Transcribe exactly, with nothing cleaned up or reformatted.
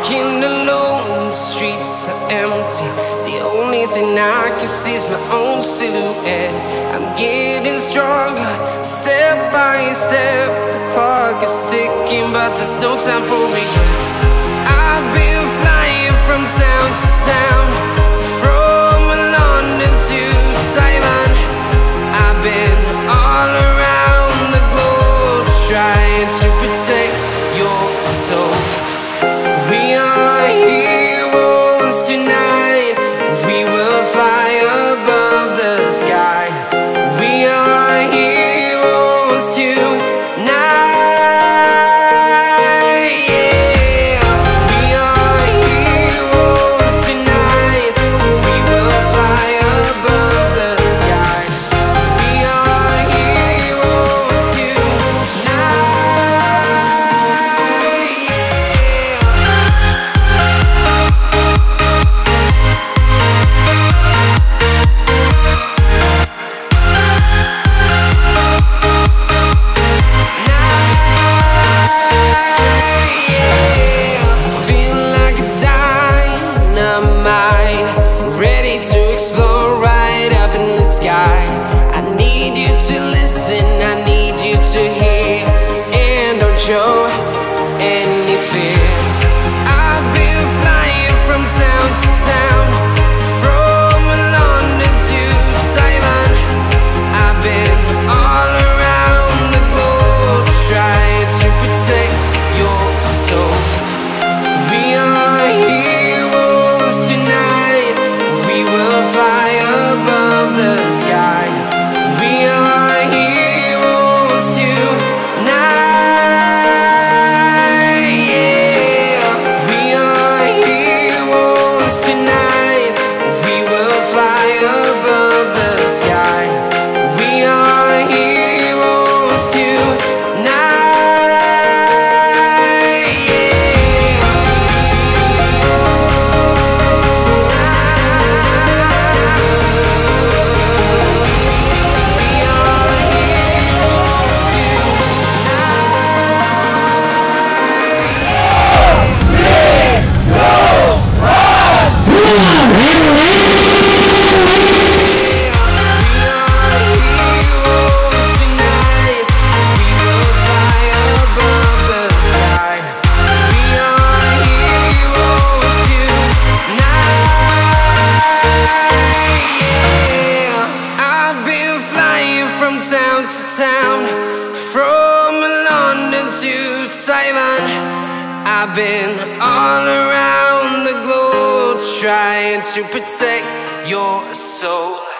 walking alone, the streets are empty. The only thing I can see is my own silhouette. I'm getting stronger, step by step. The clock is ticking, but there's no time for regrets. I've been flying from town to town, from London to Taiwan. I've been all around the globe, trying to protect your soul. We are heroes tonight. We will fly above the sky. We are heroes tonight. I need you to hear, and don't show any fear. I've been flying from town to town, from London to Taiwan. I've been all around the globe, trying to protect your soul. We are heroes tonight. We will fly above the sky. We are heroes tonight. Yeah. We are heroes tonight. We will fly above the sky. We are heroes tonight. Town to town, from London to Taiwan. I've been all around the globe, trying to protect your soul.